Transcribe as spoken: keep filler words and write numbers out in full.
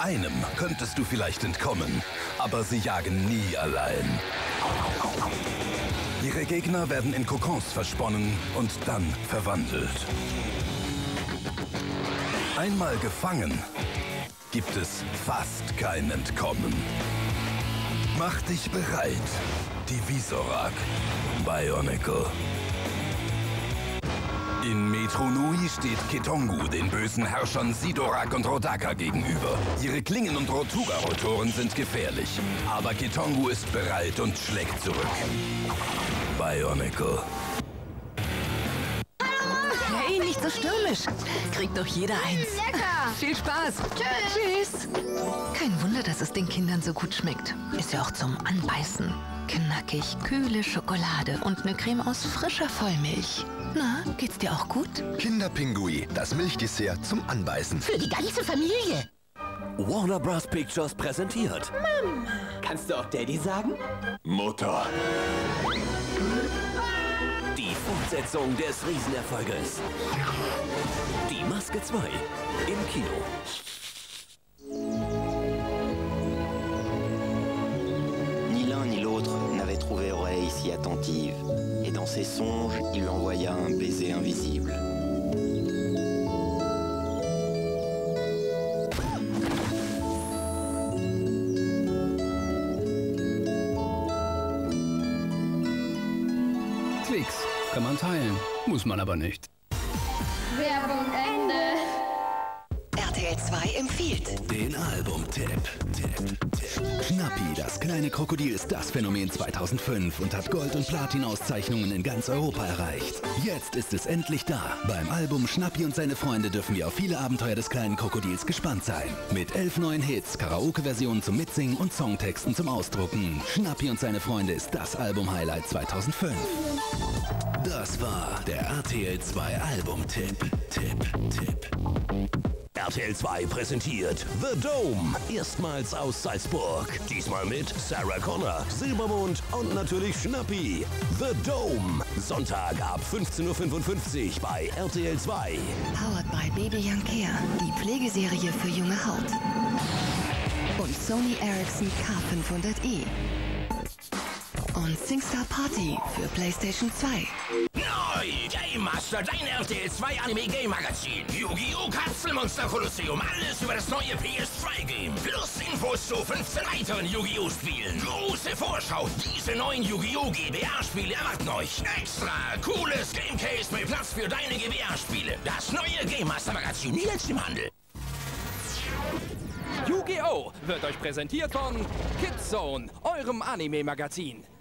einem könntest du vielleicht entkommen, aber sie jagen nie allein. Ihre Gegner werden in Kokons versponnen und dann verwandelt. Einmal gefangen, gibt es fast kein Entkommen. Mach dich bereit, Divisorak, Bionicle. In Metro Nui steht Ketongu den bösen Herrschern Sidorak und Rodaka gegenüber. Ihre Klingen- und Rotuga-Rotoren sind gefährlich, aber Ketongu ist bereit und schlägt zurück. Bionicle. Hey, nicht so stürmisch. Kriegt doch jeder eins. Lecker. Viel Spaß. Tschüss. Tschüss. Kein Wunder, dass es den Kindern so gut schmeckt. Ist ja auch zum Anbeißen. Knackig, kühle Schokolade und eine Creme aus frischer Vollmilch. Na, geht's dir auch gut? Kinderpingui, das Milchdessert zum Anbeißen. Für die ganze Familie. Warner Bros. Pictures präsentiert. Mama. Kannst du auch Daddy sagen? Mutter. Die Fortsetzung des Riesenerfolges. Die Maske zwei im Kino. Ni l'un ni l'autre n'avait trouvé oreille si attentive, et dans ses songes, il lui envoya un baiser invisible. Klicks kann man teilen, muss man aber nicht. Werbung Ende. R T L zwei empfiehlt. Den Albumtipp. Tipp, Tipp. Schnappi, das kleine Krokodil, ist das Phänomen zweitausendfünf und hat Gold- und Platin-Auszeichnungen in ganz Europa erreicht. Jetzt ist es endlich da. Beim Album Schnappi und seine Freunde dürfen wir auf viele Abenteuer des kleinen Krokodils gespannt sein. Mit elf neuen Hits, Karaoke-Versionen zum Mitsingen und Songtexten zum Ausdrucken. Schnappi und seine Freunde ist das Album-Highlight zweitausendfünf. Das war der R T L zwei Albumtipp. Tipp, Tipp. R T L zwei präsentiert The Dome. Erstmals aus Salzburg. Diesmal mit Sarah Connor, Silbermond und natürlich Schnappi. The Dome. Sonntag ab fünfzehn Uhr fünfundfünfzig bei R T L zwei. Powered by Baby Young Care, die Pflegeserie für junge Haut. Und Sony Ericsson K fünfhundert E. Und SingStar Party für PlayStation zwei. Neu! Game Master, dein R T L zwei Anime Game Magazin. Yu-Gi-Oh! Katzelmonster Kolosseum. Alles über das neue P S zwei Game. Plus Infos zu fünfzehn weiteren Yu-Gi-Oh! Spielen. Große Vorschau. Diese neuen Yu-Gi-Oh! G B A-Spiele erwarten euch. Extra cooles Game Case mit Platz für deine G B A-Spiele. Das neue Game Master Magazin. Jetzt im Handel. Yu-Gi-Oh! wird euch präsentiert von Kidzone, eurem Anime-Magazin.